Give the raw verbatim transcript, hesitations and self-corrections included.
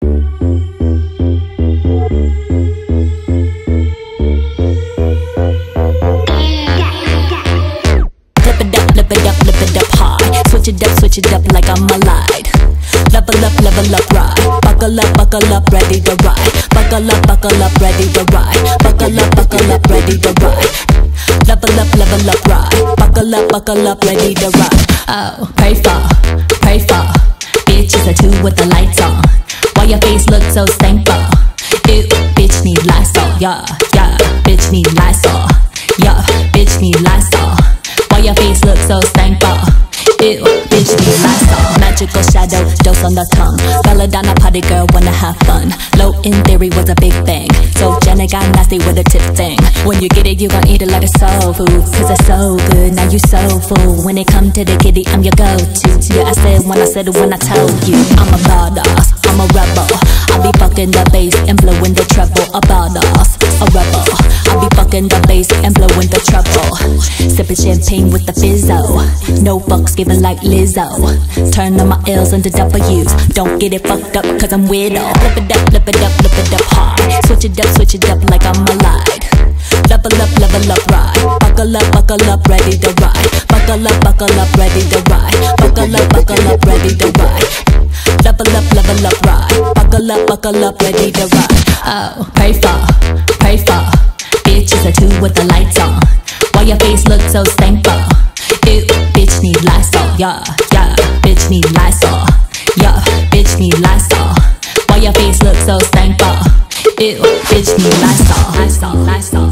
Flip it up, flip it up high. Switch it up, switch it up like I'm allied. Level up, level up, ride. Buckle up, buckle up, ready to ride. Buckle up, buckle up, ready to ride. Buckle up, buckle up, ready to ride. Level up, level up, ride. Buckle up, buckle up, ready to ride. Oh, pray for, pray for. Bitch is a two with the lights on. Why your face look so thankful? Ew, bitch need Lysol. Yeah, yeah, bitch need Lysol. Yeah, bitch need Lysol. Why your face look so thankful? Ew, bitch need Lysol. Magical shadow, dose on the tongue. Belladonna party girl, wanna have fun. Low in theory was a big bang. So Jenna got nasty with a tip thing. When you get it, you gon' eat it like a soul food. Cause it's so good, now you so full. When it come to the kitty, I'm your go-to. Yeah, I said when I said it when I told you. I'm a badass, I'm a rebel. I be fucking the bass and blowing the treble. A badass, a rebel. I be fucking the bass and blowing the treble. Sipping champagne with the fizzo. No fucks given like Lizzo. Turn on my L's into W's. Don't get it fucked up cause I'm weirdo. Flip it up, flip it up, flip it up hard. Switch it up, switch it up like I'm allied. Level up, level up, ride. Buckle up, buckle up, ready to ride. Buckle up, buckle up, ready to ride. Buckle up, buckle up, ready to ride. Level up, level up, ride. Buckle up, buckle up, ready to ride. Oh, pray for, pray for. Bitch is a two with the lights on. Why your face look so thankful? Ew, bitch need Lysol. Yeah, yeah, bitch need Lysol. Yeah, bitch need Lysol. Why your face look so thankful? Ew, bitch need Lysol. Lysol, Lysol.